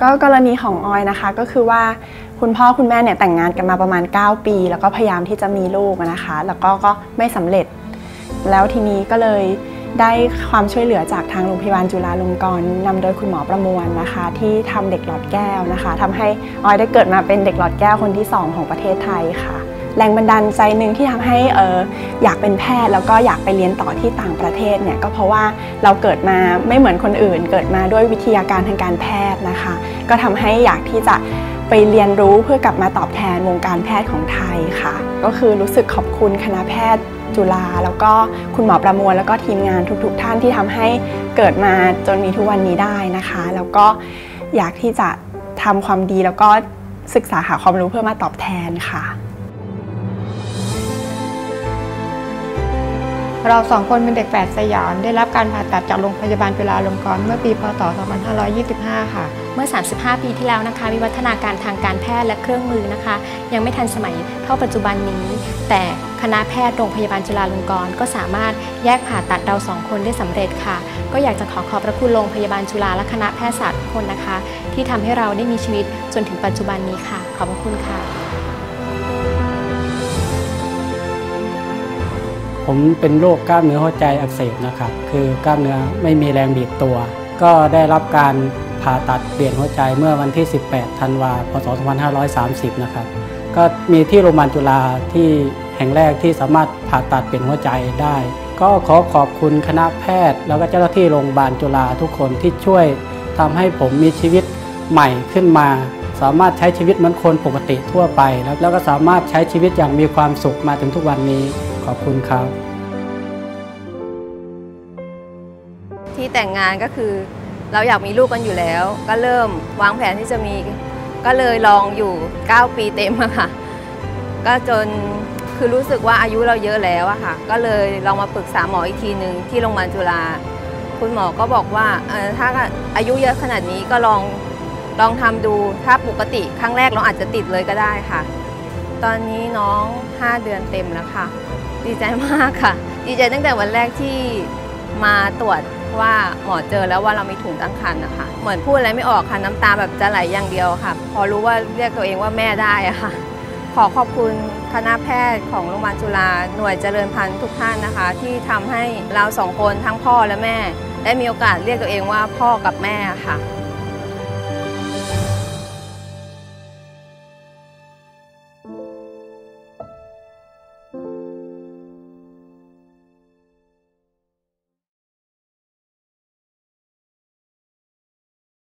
ก็กรณีของออยนะคะก็คือว่าคุณพ่อคุณแม่เนี่ยแต่งงานกันมาประมาณ9 ปีแล้วก็พยายามที่จะมีลูกนะคะแล้วก็ไม่สำเร็จแล้วทีนี้ก็เลยได้ความช่วยเหลือจากทางโรงพยาบาลจุฬาลงกรณ์นำโดยคุณหมอประมวลนะคะที่ทำเด็กหลอดแก้วนะคะทำให้ออยได้เกิดมาเป็นเด็กหลอดแก้วคนที่2ของประเทศไทยค่ะแรงบันดาลใจหนึ่งที่ทำให้อยากเป็นแพทย์แล้วก็อยากไปเรียนต่อที่ต่างประเทศเนี่ยก็เพราะว่าเราเกิดมาไม่เหมือนคนอื่นเกิดมาด้วยวิทยาการทางการแพทย์นะคะก็ทำให้อยากที่จะไปเรียนรู้เพื่อกลับมาตอบแทนวงการแพทย์ของไทยค่ะก็คือรู้สึกขอบคุณคณะแพทย์จุฬาแล้วก็คุณหมอประมวลแล้วก็ทีมงานทุกๆท่านที่ทำให้เกิดมาจนมีทุกวันนี้ได้นะคะแล้วก็อยากที่จะทำความดีแล้วก็ศึกษาหาความรู้เพื่อมาตอบแทนค่ะเรา2 คนเป็นเด็กแฝดสยามได้รับการผ่าตัดจากโรงพยาบาลจุฬาลงกรณ์เมื่อปีพ.ศ. 2525 ค่ะเมื่อ35 ปีที่แล้วนะคะวิวัฒนาการทางการแพทย์และเครื่องมือนะคะยังไม่ทันสมัยเท่าปัจจุบันนี้แต่คณะแพทย์โรงพยาบาลจุฬาลงกรณ์ก็สามารถแยกผ่าตัดเรา2 คนได้สำเร็จค่ะก็อยากจะขอบพระคุณโรงพยาบาลจุฬาและคณะแพทยศาสตร์ทุกคนนะคะที่ทำให้เราได้มีชีวิตจนถึงปัจจุบันนี้ค่ะขอบพระคุณค่ะผมเป็นโรคกล้ามเนื้อหัวใจอักเสบนะครับคือกล้ามเนื้อไม่มีแรงบีบตัวก็ได้รับการผ่าตัดเปลี่ยนหัวใจเมื่อวันที่18 ธันวาคม พ.ศ. 2530นะครับก็มีที่โรงพยาบาลจุฬาที่แห่งแรกที่สามารถผ่าตัดเปลี่ยนหัวใจได้ก็ขอขอบคุณคณะแพทย์แล้วก็เจ้าหน้าที่โรงพยาบาลจุฬาทุกคนที่ช่วยทำให้ผมมีชีวิตใหม่ขึ้นมาสามารถใช้ชีวิตเหมือนคนปกติทั่วไปแล้วก็สามารถใช้ชีวิตอย่างมีความสุขมาถึงทุกวันนี้ขอบคุณครับที่แต่งงานก็คือเราอยากมีลูกกันอยู่แล้วก็เริ่มวางแผนที่จะมีก็เลยลองอยู่9 ปีเต็มอะค่ะก็จนคือรู้สึกว่าอายุเราเยอะแล้วอะค่ะก็เลยลองมาปรึกษาหมออีกทีหนึ่งที่โรงพยาบาลจุฬาคุณหมอก็บอกว่าถ้าอายุเยอะขนาดนี้ก็ลองทำดูถ้าปกติครั้งแรกเราอาจจะติดเลยก็ได้ค่ะตอนนี้น้อง5 เดือนเต็มแล้วค่ะดีใจมากค่ะดีใจตั้งแต่วันแรกที่มาตรวจว่าหมอเจอแล้วว่าเรามีถุงตั้งครรภ์นะคะเหมือนพูดอะไรไม่ออกค่ะน้ำตาแบบจะไหลอย่างเดียวค่ะพอรู้ว่าเรียกตัวเองว่าแม่ได้อะค่ะขอบคุณคณะแพทย์ของโรงพยาบาลจุฬาหน่วยเจริญพันธุ์ทุกท่านนะคะที่ทำให้เรา2 คนทั้งพ่อและแม่ได้มีโอกาสเรียกตัวเองว่าพ่อกับแม่ค่ะ